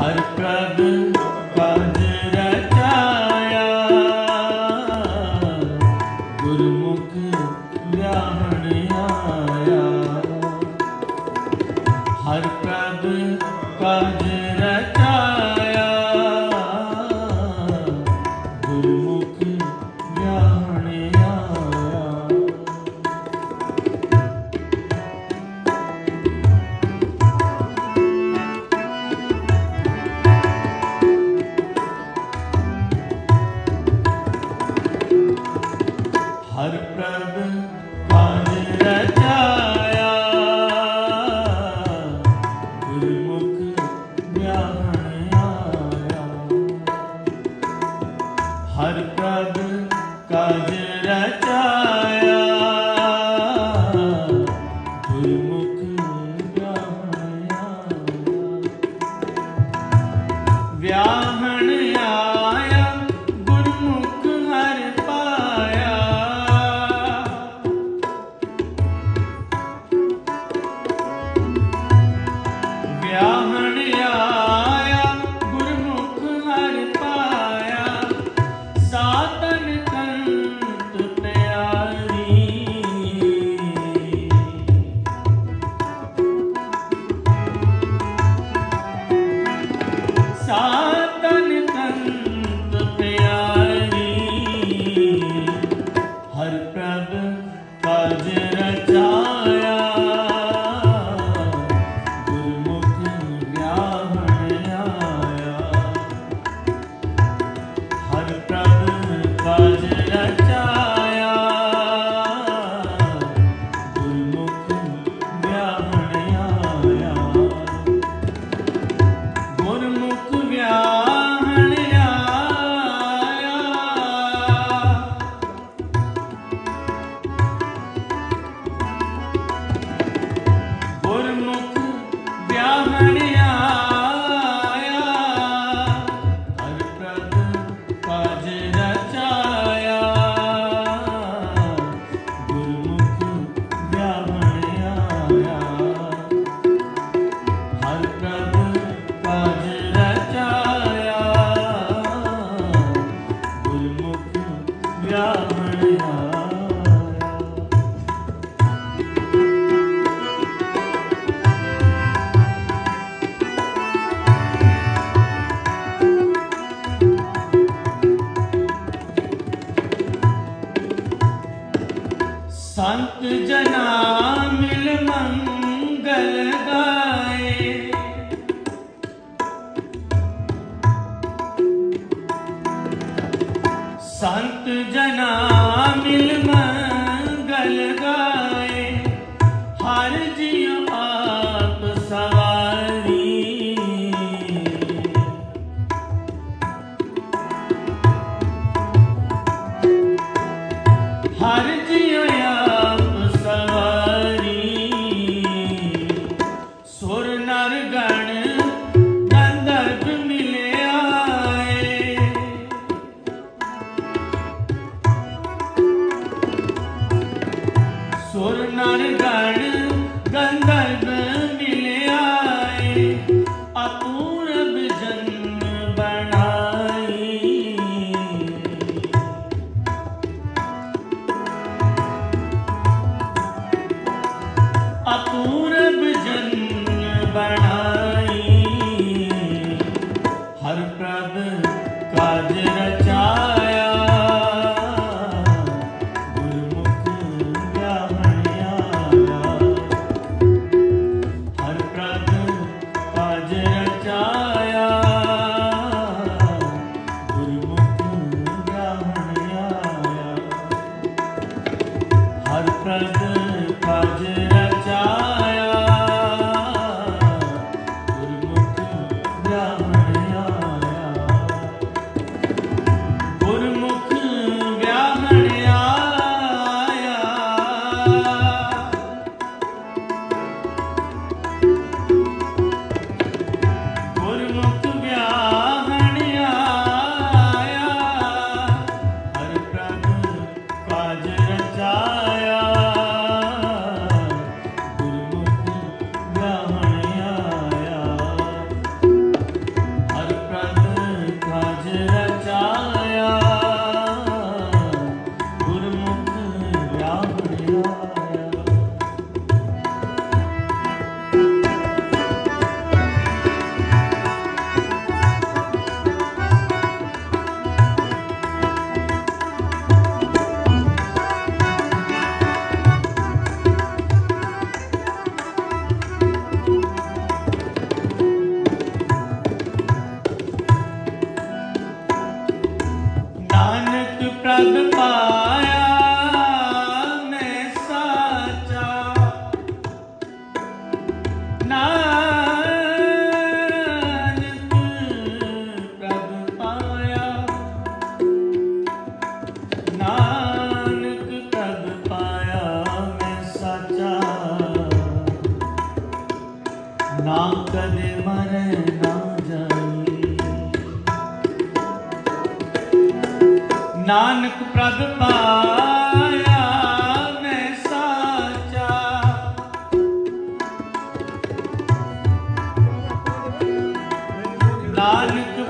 हर प्रभ काज रचाया, गुरमुख व्याहण आया। हर प्रभ काज रचाया, गुरमुख व्याहण आया। हर प्रभ काज रचाया, गुरमुख व्याहण आया। हर प्रभ काज रचाया, गुरमुख व्याहण आया। व्याहण आया, गुरमुख हर पाया। व्याहण आया, गुरमुख हर पाया। सातन कंत प्यारी, सातन कंत प्यारी। हर प्रभ काज रचाया, गुरमुख व्याहण आया। हर प्रभ काज रचाया, गुरमुख व्याहण आया। गुरमुख व्याहण आया। गुरमुख व्याहण आया। हर प्रभ काज रचाया, गुरमुख व्याहण आया। हर प्रभ काज रचाया, गुरमुख व्याहण आया। संत जना मिल मंगल गाए, संत जना मिल मंगल गाए। हर जियो आप सवारी, हर जियो आप सवारी। सुर नर गण गंधर्व मिले आए। सुर नर गण गंधर्व मिले आए। अपूर्व जन्म बनाई, अपूर्व जन्म बनाई। हर प्रभ काज रचाया, गुरमुख व्याहण आया। हर प्रभ काज रचाया, गुरमुख व्याहण आया। हर प्रभ काज रचाया, गुरमुख व्याहण आया। गुरमुख व्याहण आया। गुरमुख व्याहण आया। हर प्रभ काज रचाया, गुरमुख व्याहण आया। नानक प्रद पाया मैं साचा। नानक